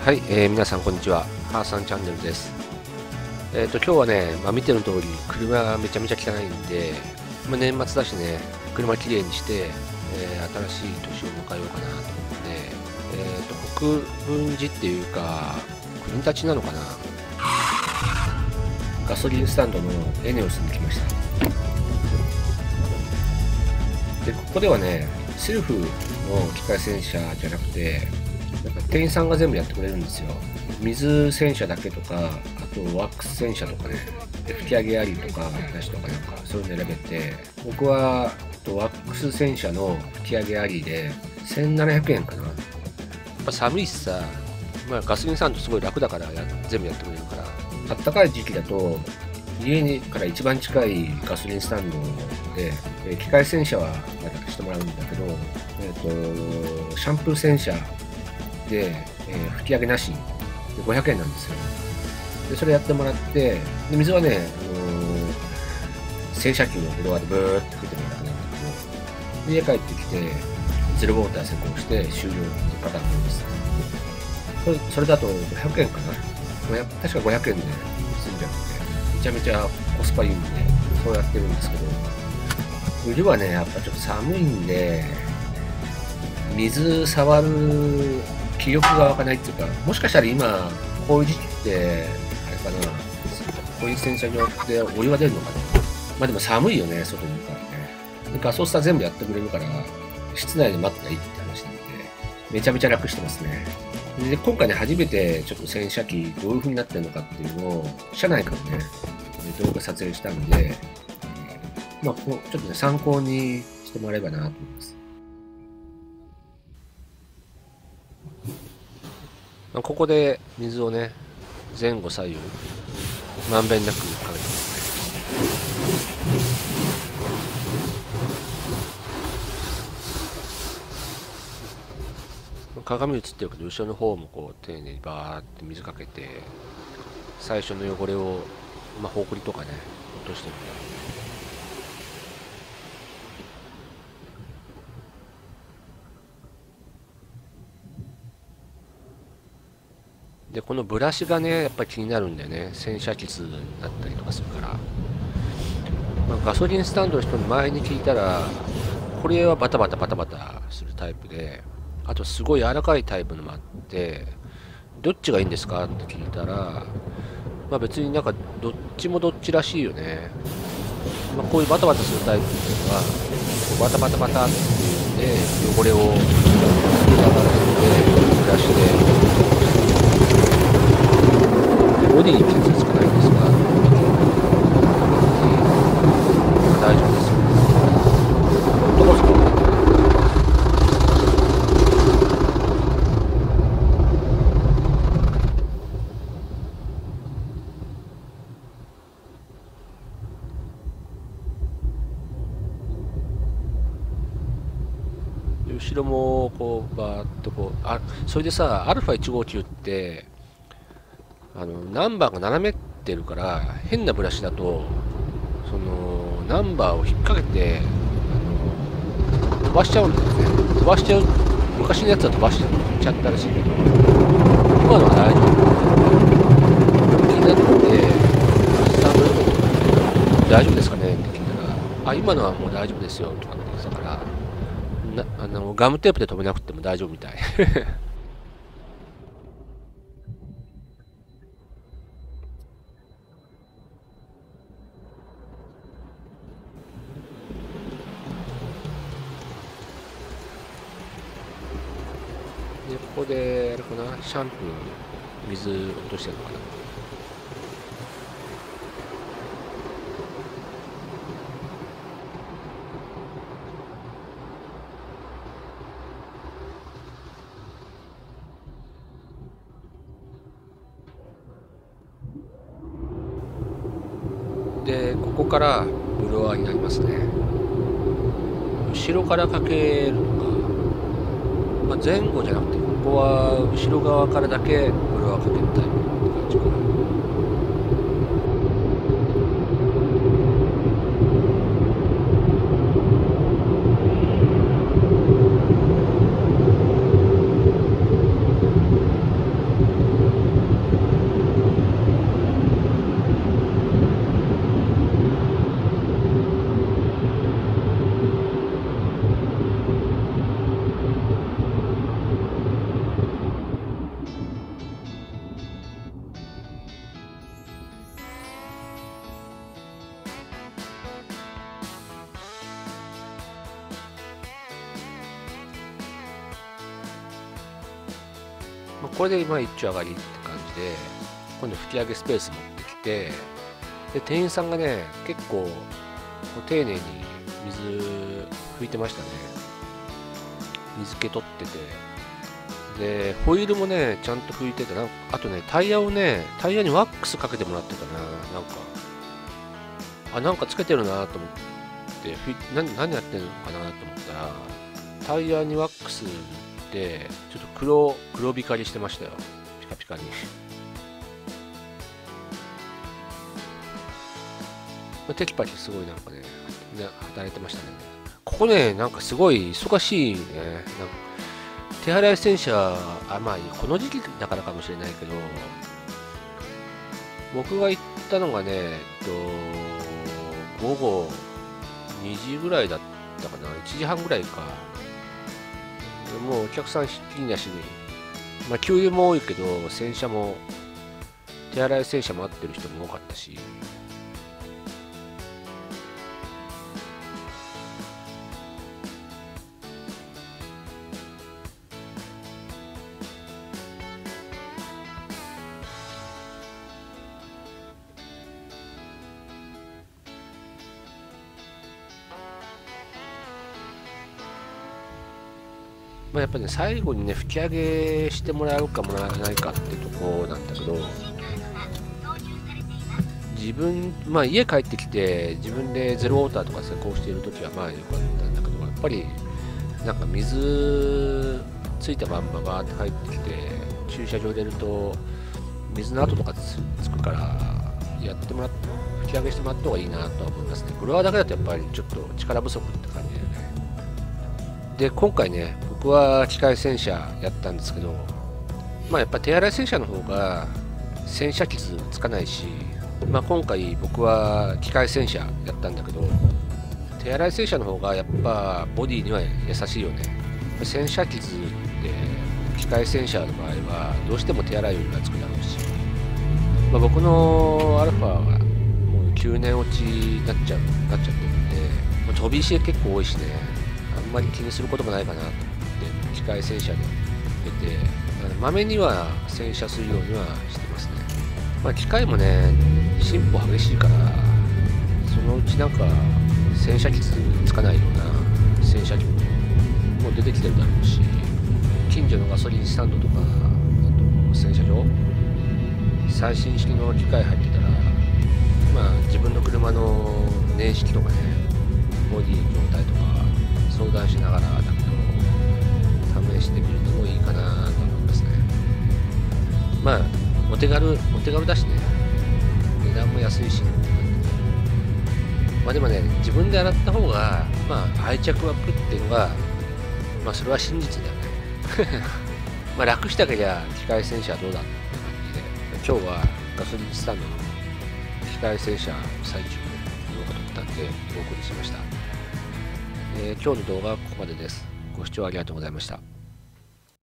はい、皆さんこんにちは。ハーさんチャンネルです。今日はね、見ての通り車がめちゃめちゃ汚いんで、年末だしね、車きれいにして、新しい年を迎えようかなと思って、国分寺っていうか国立なのかな、ガソリンスタンドのエネオスに来ました。でここではね、セルフの機械洗車じゃなくて、なんか店員さんが全部やってくれるんですよ。水洗車だけとか、あとワックス洗車とかね、吹き上げありとかなしとかなんかそういうの選べて、僕はワックス洗車の吹き上げありで1700円かな。やっぱ寒いしさ、ガソリンスタンドすごい楽だから全部やってくれるから、あったかい時期だと家から一番近いガソリンスタンドで、機械洗車はしてもらうんだけど、シャンプー洗車で、吹き上げなしで500円なんですよ。でそれやってもらって、で水はね、洗車機のフロアでブーって吹いてもらうだけなんだけど、家帰ってきてゼロウォーター施工して終了ってパターンなんです。それだと500円かな、確か500円で済んじゃうんで、めちゃめちゃコスパいいんでそうやってるんですけど、冬はねやっぱちょっと寒いんで水触る気力が湧かないっていうか、もしかしたら今こういう時期ってあれかな、こういう洗車場ってお湯が出るのかな。でも寒いよね、外にいるからね。でガソスタ全部やってくれるから室内で待ってないいって話なんで、めちゃめちゃ楽してますね。で今回ね、初めてちょっと洗車機どういう風になってるのかっていうのを車内からね動画撮影したんで、ちょっとね参考にしてもらえばなと思います。ここで水をね、前後左右まんべんなくかけてますね。鏡映ってるけど後ろの方もこう丁寧にバーって水かけて、最初の汚れをほこりとかね落としてるんだ。でこのブラシがねやっぱり気になるんだよね。洗車機数だったりとかするから、ガソリンスタンドの人に前に聞いたら、これはバタバタするタイプで、あとすごい柔らかいタイプのもあって、どっちがいいんですかって聞いたら、別になんかどっちもどっちらしいよね。こういうバタバタするタイプっていうのはバタっていうんで汚れを流してブラシでボディに傷つかないんですが、大丈夫ですよ。どこそこ後ろもこうバーッとこう、それでさ、α159ってナンバーが斜めってるから、変なブラシだとそのナンバーを引っ掛けて飛ばしちゃうんだよね。飛ばしちゃう、昔のやつは飛ばしちゃったらしいけど、今のは大丈夫。気になってスタンドでも大丈夫ですかねって聞いたら、今のはもう大丈夫ですよとかって言ってたから、ガムテープで留めなくても大丈夫みたい。でここであれかな、シャンプー水落としてるのかな。でここからブロワーになりますね。後ろからかけるのか、前後じゃなくて、ここは後ろ側からだけブロワーかけるタイプって感じかな。 これで今一丁上がりって感じで、今度吹き上げスペース持ってきて、で店員さんがね結構丁寧に水拭いてましたね。水気取ってて、でホイールもねちゃんと拭いてて、あとねタイヤにワックスかけてもらってたな。なんかつけてるなと思って、何やってるのかなと思ったら、タイヤにワックスでちょっと黒光りしてましたよ、ピカピカに。テキパキすごい働いてましたね。ここね、なんかすごい忙しいね。手洗い洗車、まあこの時期だからかもしれないけど、僕が行ったのがね、午後2時ぐらいだったかな、1時半ぐらいか。もうお客さんひっきりなしに、給油も多いけど、手洗い洗車待ってる人も多かったし、やっぱりね、最後にね、吹き上げしてもらうかもらえないかってとこなんだけど、家帰ってきて、自分でゼロウォーターとか施工しているときは良かったんだけど、やっぱり、なんか水ついたまんまバーって入ってきて、駐車場出ると、水の跡とかつくから、吹き上げしてもらった方がいいなとは思いますね。フロアだけだとやっぱりちょっと力不足って感じだよね。で、今回ね、僕は機械洗車やったんですけど、やっぱ手洗い洗車の方が洗車傷つかないし、今回僕は機械洗車やったんだけど、手洗い洗車の方がやっぱボディには優しいよね。洗車傷って機械洗車の場合はどうしても手洗いよりがつくだろうし、僕のアルファはもう9年落ちになっちゃってるんで、飛び石結構多いしね、あんまり気にすることもないかなと思って機械洗車で出て、まめには洗車するようにはしてますね。機械もね進歩激しいから、そのうちなんか洗車傷つかないような洗車機も出てきてるだろうし、近所のガソリンスタンドとか、あと洗車場、最新式の機械入ってたら、自分の車の年式とかね、ボディの状態とか相談しながらだけど試してみるのもいいかなと思いますね。お手軽だしね、値段も安いし、でもね、自分で洗った方が愛着湧くっていうのがそれは真実だよね。楽したけりゃ機械洗車はどうだって感じで、今日はガソリンスタンドの機械洗車の最中の動画を撮ったんでお送りしました。今日の動画はここまでです。ご視聴ありがとうございました。